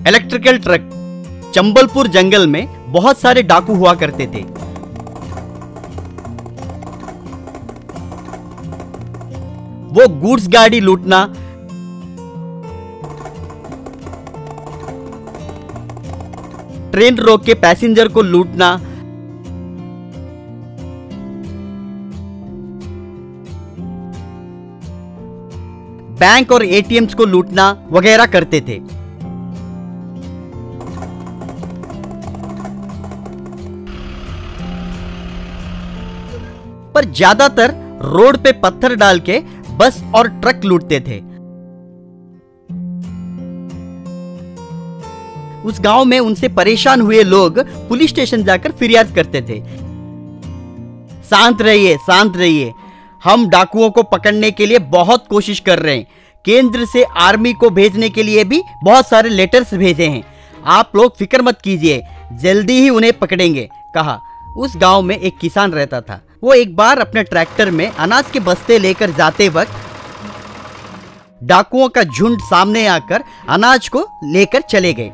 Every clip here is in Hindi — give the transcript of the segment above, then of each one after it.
Electrical truck. चंबलपुर जंगल में बहुत सारे डाकू हुआ करते थे। वो गुड्स गाड़ी लूटना, ट्रेन रोक के पैसेंजर को लूटना, बैंक और एटीएम्स को लूटना वगैरह करते थे। पर ज्यादातर रोड पे पत्थर डाल के बस और ट्रक लूटते थे। उस गांव में उनसे परेशान हुए लोग पुलिस स्टेशन जाकर फिरियाद करते थे। शांत रहिए, शांत रहिए, हम डाकुओं को पकड़ने के लिए बहुत कोशिश कर रहे हैं। केंद्र से आर्मी को भेजने के लिए भी बहुत सारे लेटर्स भेजे हैं। आप लोग फिक्र मत कीजिए, जल्दी ही उन्हें पकड़ेंगे, कहा। उस गांव में एक किसान रहता था। वो एक बार अपने ट्रैक्टर में अनाज के बस्ते लेकर जाते वक्त डाकुओं का झुंड सामने आकर अनाज को लेकर चले गए।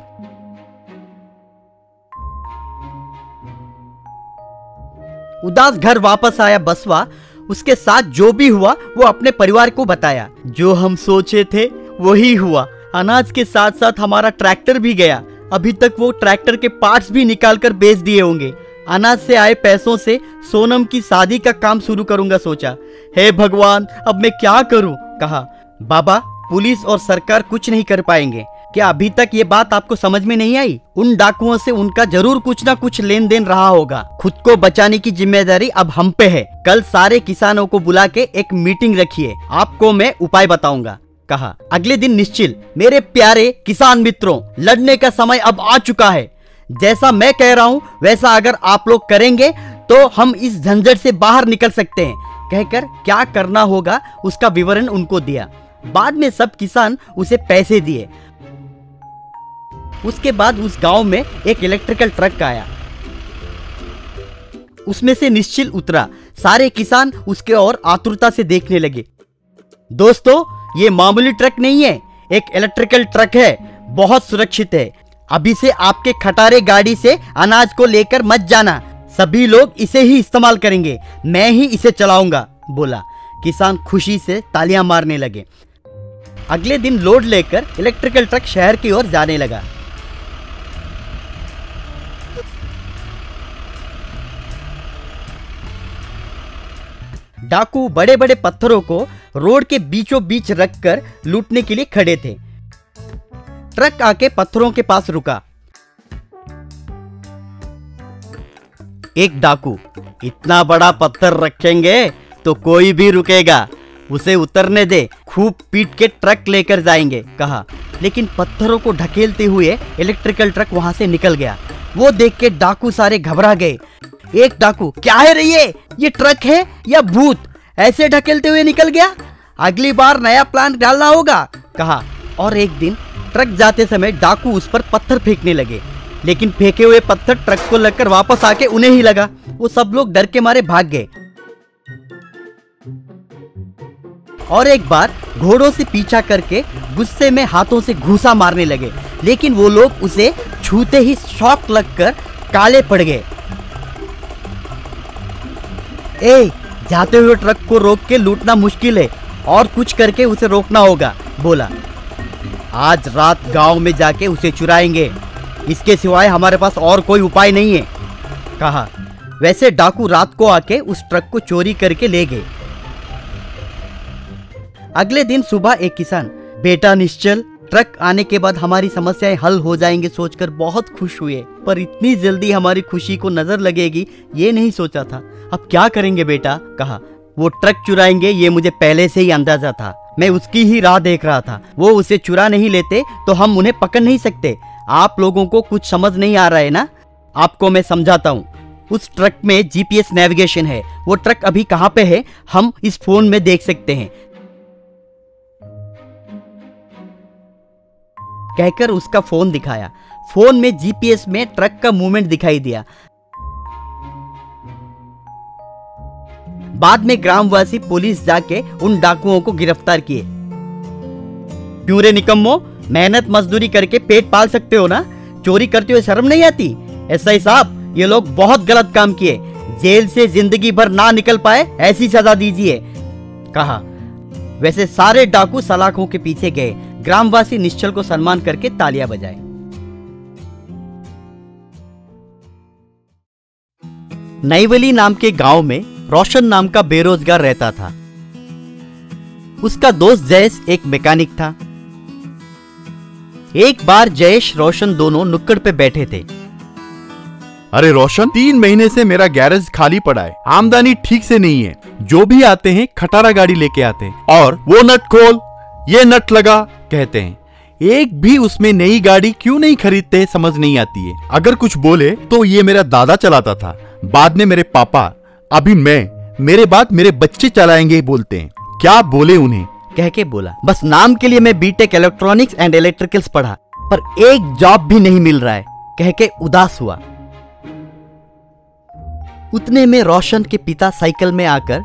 उदास घर वापस आया बसवा। उसके साथ जो भी हुआ वो अपने परिवार को बताया। जो हम सोचे थे वही हुआ। अनाज के साथ साथ हमारा ट्रैक्टर भी गया। अभी तक वो ट्रैक्टर के पार्ट्स भी निकालकर बेच दिए होंगे। अनाज से आए पैसों से सोनम की शादी का काम शुरू करूंगा सोचा। हे भगवान, अब मैं क्या करूं, कहा। बाबा, पुलिस और सरकार कुछ नहीं कर पाएंगे। क्या अभी तक ये बात आपको समझ में नहीं आई? उन डाकुओं से उनका जरूर कुछ ना कुछ लेन देन रहा होगा। खुद को बचाने की जिम्मेदारी अब हम पे है। कल सारे किसानों को बुला के एक मीटिंग रखिए, आपको मैं उपाय बताऊंगा, कहा। अगले दिन निश्चिल, मेरे प्यारे किसान मित्रों, लड़ने का समय अब आ चुका है। जैसा मैं कह रहा हूँ वैसा अगर आप लोग करेंगे तो हम इस झंझट से बाहर निकल सकते हैं, कहकर क्या करना होगा उसका विवरण उनको दिया। बाद में सब किसान उसे पैसे दिए। उसके बाद उस गांव में एक इलेक्ट्रिकल ट्रक आया। उसमें से निश्चिल उतरा। सारे किसान उसके ओर आतुरता से देखने लगे। दोस्तों, ये मामूली ट्रक नहीं है, एक इलेक्ट्रिकल ट्रक है, बहुत सुरक्षित है। अभी से आपके खटारे गाड़ी से अनाज को लेकर मत जाना, सभी लोग इसे ही इस्तेमाल करेंगे, मैं ही इसे चलाऊंगा, बोला। किसान खुशी से तालियां मारने लगे। अगले दिन लोड लेकर इलेक्ट्रिकल ट्रक शहर की ओर जाने लगा। डाकू बड़े बड़े पत्थरों को रोड के बीचों बीच रखकर लूटने के लिए खड़े थे। ट्रक आके पत्थरों के पास रुका। एक डाकू, इतना बड़ा पत्थर रखेंगे तो कोई भी रुकेगा, उसे उतरने दे, खूब पीट के ट्रक लेकर जाएंगे, कहा। लेकिन पत्थरों को ढकेलते हुए इलेक्ट्रिकल ट्रक वहां से निकल गया। वो देख के डाकू सारे घबरा गए। एक डाकू, क्या है रे ये ट्रक है या भूत, ऐसे ढकेलते हुए निकल गया? अगली बार नया प्लान डालना होगा, कहा। और एक दिन ट्रक जाते समय डाकू उस पर पत्थर फेंकने लगे, लेकिन फेंके हुए पत्थर ट्रक को लगकर वापस आके उन्हें ही लगा। वो सब लोग डर के मारे भाग गए। और एक बार घोड़ों से पीछा करके गुस्से में हाथों से घूंसा मारने लगे, लेकिन वो लोग उसे छूते ही शॉक लगकर काले पड़ गए। जाते हुए ट्रक को रोक के लूटना मुश्किल है, और कुछ करके उसे रोकना होगा, बोला। आज रात गांव में जाके उसे चुराएंगे, इसके सिवाय हमारे पास और कोई उपाय नहीं है, कहा। वैसे डाकू रात को आके उस ट्रक को चोरी करके ले गए। अगले दिन सुबह एक किसान, बेटा निश्चल, ट्रक आने के बाद हमारी समस्याएं हल हो जाएंगे सोचकर बहुत खुश हुए, पर इतनी जल्दी हमारी खुशी को नजर लगेगी ये नहीं सोचा था। अब क्या करेंगे बेटा, कहा। वो ट्रक चुराएंगे ये मुझे पहले से ही अंदाजा था, मैं उसकी ही राह देख रहा था। वो उसे चुरा नहीं लेते तो हम उन्हें पकड़ नहीं सकते। आप लोगों को कुछ समझ नहीं आ रहा है ना, आपको मैं समझाता हूँ। उस ट्रक में जीपीएस नेविगेशन है, वो ट्रक अभी कहाँ पे है हम इस फोन में देख सकते हैं, कहकर उसका फोन दिखाया। फोन में जीपीएस में ट्रक का मूवमेंट दिखाई दिया। बाद में ग्रामवासी पुलिस जाके उन डाकुओं को गिरफ्तार किए। क्यों रे निकम्मो, मेहनत मजदूरी करके पेट पाल सकते हो ना, चोरी करते हुए शर्म नहीं आती? एसआई साहब, ये लोग बहुत गलत काम किए, जेल से जिंदगी भर ना निकल पाए ऐसी सजा दीजिए, कहा। वैसे सारे डाकू सलाखों के पीछे गए। ग्रामवासी निश्चल को सम्मान करके तालियां बजाए। नईवली नाम के गांव में रोशन नाम का बेरोजगार रहता था। उसका दोस्त जयेश एक मैकेनिक था। एक बार जयेश रोशन दोनों नुक्कड़ पे बैठे थे। अरे रोशन, 3 महीने से मेरा गैरेज खाली पड़ा है, आमदनी ठीक से नहीं है। जो भी आते हैं खटारा गाड़ी लेके आते हैं और वो नट खोल, ये नट लगा कहते हैं। एक भी उसमें नई गाड़ी क्यों नहीं खरीदते हैं समझ नहीं आती है। अगर कुछ बोले तो ये मेरा दादा चलाता था, बाद में मेरे पापा, अभी मैं, मेरे बाद मेरे बच्चे चलाएंगे बोलते हैं। क्या बोले उन्हें, कह के बोला। बस नाम के लिए मैं बीटेक इलेक्ट्रॉनिक्स एंड इलेक्ट्रिकल्स पढ़ा, पर एक जॉब भी नहीं मिल रहा है, कह के उदास हुआ। उतने में रोशन के पिता साइकिल में आकर,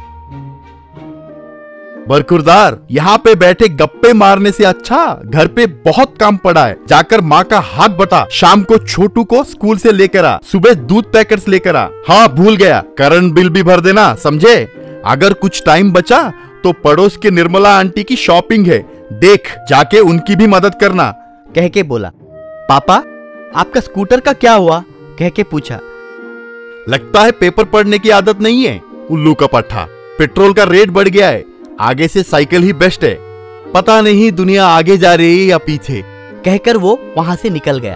बरकुरदार, यहाँ पे बैठे गप्पे मारने से अच्छा घर पे बहुत काम पड़ा है, जाकर माँ का हाथ बटा, शाम को छोटू को स्कूल से लेकर आ, सुबह दूध पैकेट्स लेकर आ। हाँ भूल गया, करंट बिल भी भर देना, समझे? अगर कुछ टाइम बचा तो पड़ोस के निर्मला आंटी की शॉपिंग है, देख जाके उनकी भी मदद करना, कह के बोला। पापा, आपका स्कूटर का क्या हुआ, कह के पूछा। लगता है पेपर पढ़ने की आदत नहीं है, उल्लू का पट्टा। पेट्रोल का रेट बढ़ गया है, आगे से साइकिल ही बेस्ट है। पता नहीं दुनिया आगे जा रही है या पीछे, कहकर वो वहां से निकल गया।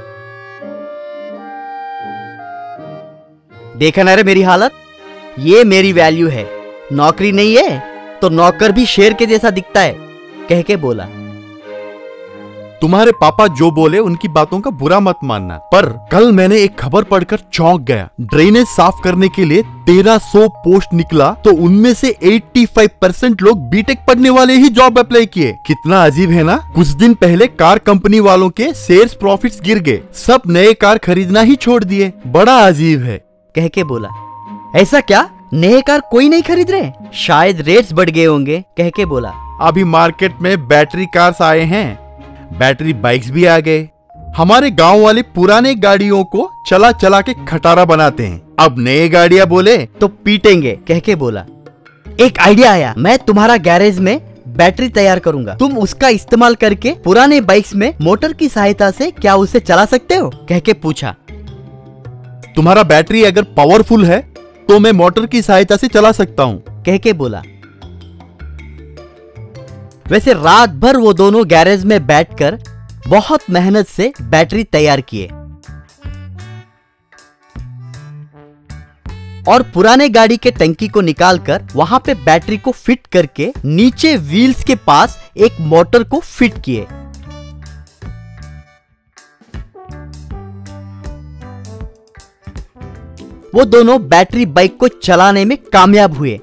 देखा ना रे मेरी हालत, ये मेरी वैल्यू है। नौकरी नहीं है तो नौकर भी शेर के जैसा दिखता है, कह के बोला। तुम्हारे पापा जो बोले उनकी बातों का बुरा मत मानना, पर कल मैंने एक खबर पढ़कर चौंक गया। ड्रेनेज साफ करने के लिए 1300 पोस्ट निकला तो उनमें से 85% लोग बीटेक पढ़ने वाले ही जॉब अप्लाई किए। कितना अजीब है ना। कुछ दिन पहले कार कंपनी वालों के शेयर्स प्रॉफिट्स गिर गए, सब नए कार खरीदना ही छोड़ दिए। बड़ा अजीब है, कह के बोला। ऐसा क्या, नए कार कोई नहीं खरीद रहे? शायद रेट्स बढ़ गए होंगे, कह के बोला। अभी मार्केट में बैटरी कार्स आए हैं, बैटरी बाइक्स भी आ गए। हमारे गांव वाले पुराने गाड़ियों को चला चला के खटारा बनाते हैं, अब नए गाड़ियां बोले तो पीटेंगे, कह के बोला। एक आइडिया आया, मैं तुम्हारा गैरेज में बैटरी तैयार करूंगा, तुम उसका इस्तेमाल करके पुराने बाइक्स में मोटर की सहायता से क्या उसे चला सकते हो, कह के पूछा। तुम्हारा बैटरी अगर पावरफुल है तो मैं मोटर की सहायता से चला सकता हूँ, कह के बोला। वैसे रात भर वो दोनों गैरेज में बैठकर बहुत मेहनत से बैटरी तैयार किए और पुराने गाड़ी के टंकी को निकालकर वहां पे बैटरी को फिट करके नीचे व्हील्स के पास एक मोटर को फिट किए। वो दोनों बैटरी बाइक को चलाने में कामयाब हुए।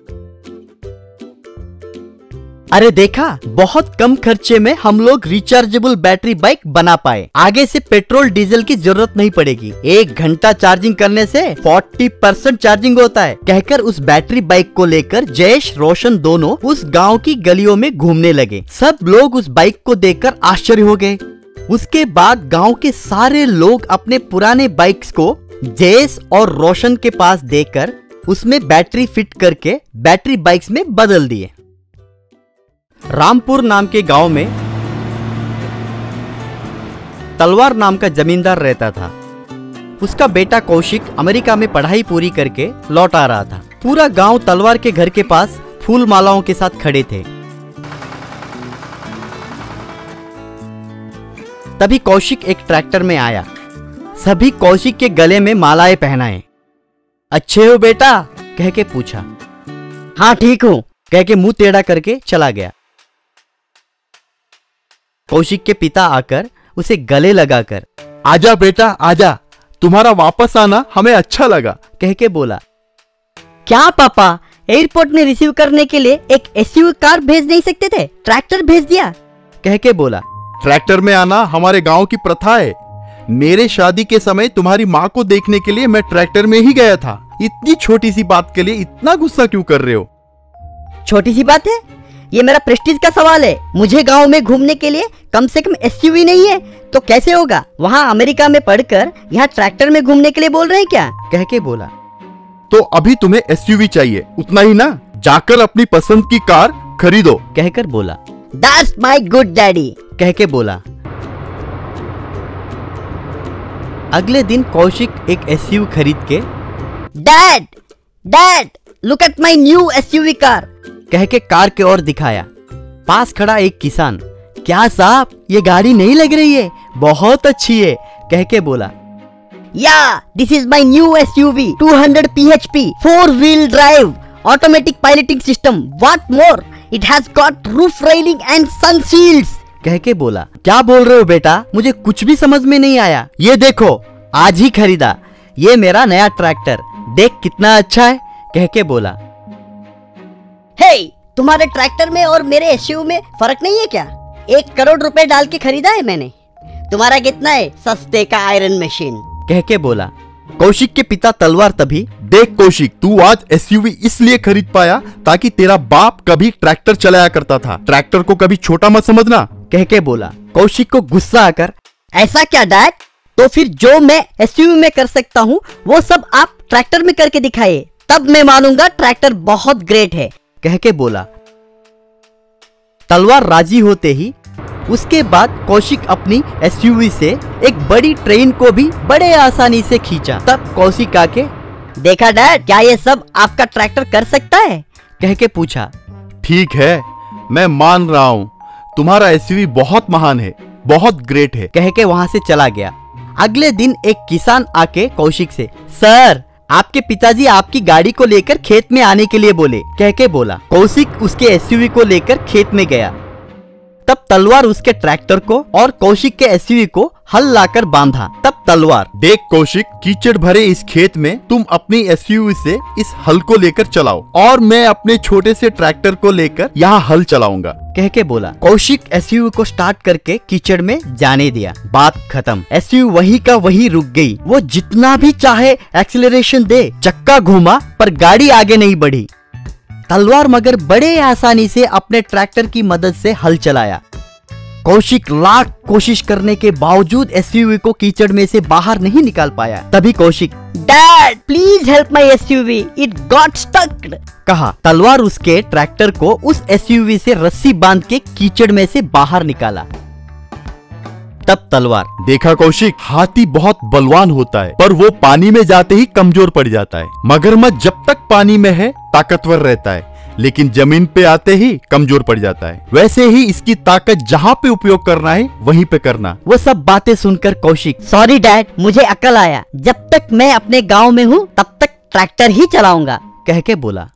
अरे देखा, बहुत कम खर्चे में हम लोग रिचार्जेबल बैटरी बाइक बना पाए। आगे से पेट्रोल डीजल की जरूरत नहीं पड़ेगी, 1 घंटा चार्जिंग करने से 40% चार्जिंग होता है, कहकर उस बैटरी बाइक को लेकर जयेश रोशन दोनों उस गांव की गलियों में घूमने लगे। सब लोग उस बाइक को देखकर आश्चर्य हो गए। उसके बाद गांव के सारे लोग अपने पुराने बाइक्स को जयेश और रोशन के पास देकर उसमें बैटरी फिट करके बैटरी बाइक्स में बदल दिए। रामपुर नाम के गांव में तलवार नाम का जमींदार रहता था। उसका बेटा कौशिक अमेरिका में पढ़ाई पूरी करके लौट आ रहा था। पूरा गांव तलवार के घर के पास फूल मालाओं के साथ खड़े थे। तभी कौशिक एक ट्रैक्टर में आया। सभी कौशिक के गले में मालाएं पहनाए। अच्छे हो बेटा, कह के पूछा। हाँ ठीक हूं, कह के मुंह टेढ़ा करके चला गया। कौशिक के पिता आकर उसे गले लगाकर, आजा बेटा आजा, तुम्हारा वापस आना हमें अच्छा लगा, कह के बोला। क्या पापा, एयरपोर्ट में रिसीव करने के लिए एक एसयूवी कार भेज नहीं सकते थे, ट्रैक्टर भेज दिया, कह के बोला। ट्रैक्टर में आना हमारे गांव की प्रथा है। मेरे शादी के समय तुम्हारी माँ को देखने के लिए मैं ट्रैक्टर में ही गया था। इतनी छोटी सी बात के लिए इतना गुस्सा क्यों कर रहे हो? छोटी सी बात है, ये मेरा प्रेस्टीज का सवाल है। मुझे गांव में घूमने के लिए कम से कम एसयूवी नहीं है तो कैसे होगा? वहाँ अमेरिका में पढ़कर यहाँ ट्रैक्टर में घूमने के लिए बोल रहे हैं क्या? कह के बोला। तो अभी तुम्हें एसयूवी चाहिए, उतना ही ना? जाकर अपनी पसंद की कार खरीदो। कहकर बोला। That's my good daddy. कह के बोला। अगले दिन कौशिक एक एसयूवी खरीद के dad dad look at my new SUV car कह के कार के ओर दिखाया। पास खड़ा एक किसान, क्या साहब ये गाड़ी नहीं लग रही है, बहुत अच्छी है, कह के बोला। या this is my new SUV 200 PHP 4-wheel drive automatic piloting system, what more it has got roof railing and sun shields. कह के बोला। क्या बोल रहे हो बेटा, मुझे कुछ भी समझ में नहीं आया। ये देखो आज ही खरीदा, ये मेरा नया ट्रैक्टर, देख कितना अच्छा है, कह के बोला। हे तुम्हारे ट्रैक्टर में और मेरे एसयूवी में फर्क नहीं है क्या? 1 करोड़ रुपए डाल के खरीदा है मैंने। तुम्हारा कितना है? सस्ते का आयरन मशीन, कह के बोला। कौशिक के पिता तलवार तभी, देख कौशिक, तू आज एसयूवी इसलिए खरीद पाया ताकि तेरा बाप कभी ट्रैक्टर चलाया करता था, ट्रैक्टर को कभी छोटा मत समझना, कह के बोला। कौशिक को गुस्सा आकर, ऐसा क्या डैड? तो फिर जो मैं एसयूवी में कर सकता हूँ वो सब आप ट्रैक्टर में करके दिखाइए, तब मैं मानूंगा ट्रैक्टर बहुत ग्रेट है, कह के बोला। तलवार राजी होते ही उसके बाद कौशिक अपनी एसयूवी से एक बड़ी ट्रेन को भी बड़े आसानी से खींचा। तब कौशिक आके, देखा डैड, क्या ये सब आपका ट्रैक्टर कर सकता है? कह के पूछा। ठीक है, मैं मान रहा हूँ, तुम्हारा एसयूवी बहुत महान है, बहुत ग्रेट है, कह के वहां से चला गया। अगले दिन एक किसान आके कौशिक से, सर आपके पिताजी आपकी गाड़ी को लेकर खेत में आने के लिए बोले, कह के बोला। कौशिक उसके एसयूवी को लेकर खेत में गया। तब तलवार उसके ट्रैक्टर को और कौशिक के एसयूवी को हल लाकर बांधा। तब तलवार, देख कौशिक, कीचड़ भरे इस खेत में तुम अपनी एसयूवी से इस हल को लेकर चलाओ और मैं अपने छोटे से ट्रैक्टर को लेकर यहाँ हल चलाऊंगा, कह के बोला। कौशिक एसयूवी को स्टार्ट करके कीचड़ में जाने दिया। बात खत्म। एसयूवी वहीं का वहीं रुक गई। वो जितना भी चाहे एक्सीलरेशन दे, चक्का घूमा पर गाड़ी आगे नहीं बढ़ी। तलवार मगर बड़े आसानी से अपने ट्रैक्टर की मदद से हल चलाया। कौशिक लाख कोशिश करने के बावजूद एसयूवी को कीचड़ में से बाहर नहीं निकाल पाया। तभी Kaushik, dad please help my SUV, it got stuck, कहा। तलवार उसके ट्रैक्टर को उस एसयूवी से रस्सी बांध के कीचड़ में से बाहर निकाला। तब तलवार, देखा कौशिक, हाथी बहुत बलवान होता है पर वो पानी में जाते ही कमजोर पड़ जाता है। मगरमच्छ जब तक पानी में है ताकतवर रहता है, लेकिन जमीन पे आते ही कमजोर पड़ जाता है। वैसे ही इसकी ताकत जहाँ पे उपयोग करना है वहीं पे करना। वो सब बातें सुनकर कौशिक, सॉरी डैड, मुझे अकल आया, जब तक मैं अपने गांव में हूँ तब तक ट्रैक्टर ही चलाऊंगा, कह के बोला।